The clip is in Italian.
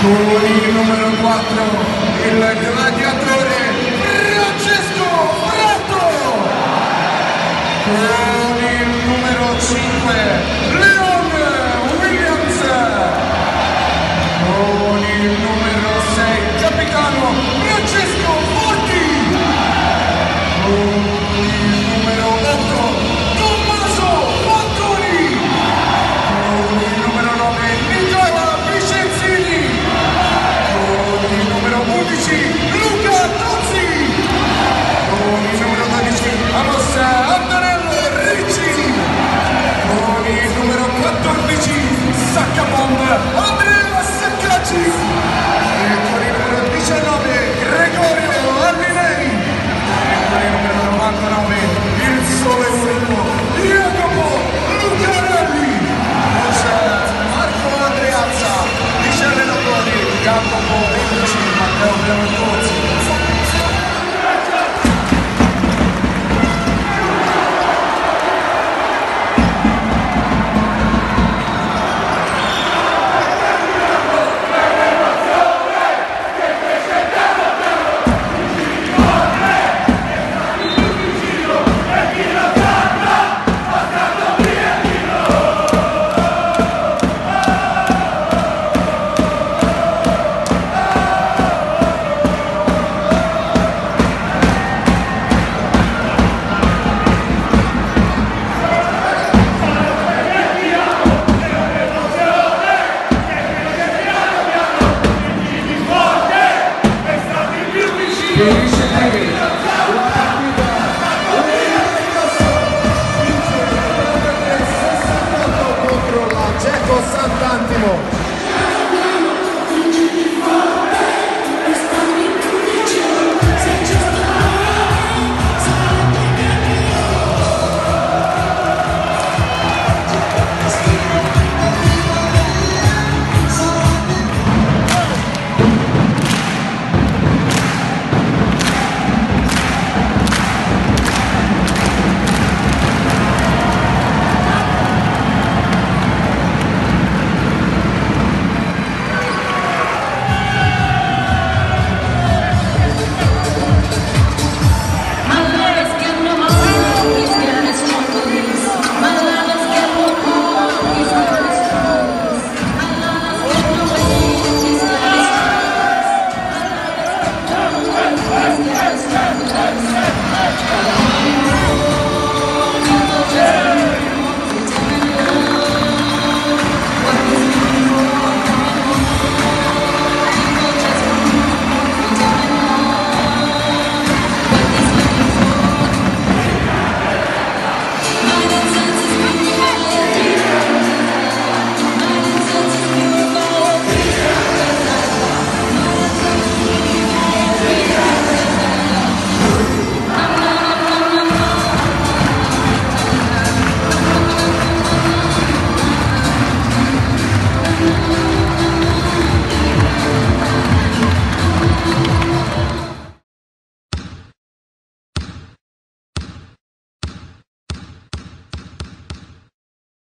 con il numero 4, il gladiatore Francesco Fratto, con il numero 5, Leon Williams, con il numero 6, capitano Francesco Forti, con il numero 8, Tommaso Fantoni, con il numero 9, Nicola Vicenzini, con il numero 11, Luca Tozzi, con il numero 12, Amos Antonello Ricci, con il numero 14, Saccabomb Andrea Saccacci, e con il numero 19, Gregorio Allinei, e con il numero 99, il sole unico, Jacopo Lucarelli, Marco Andreazza, Michele Latori, Jacopo Enrici, Matteo Piamentozzi. Finisce qui la partita 68 contro la Geco Sant'Antimo.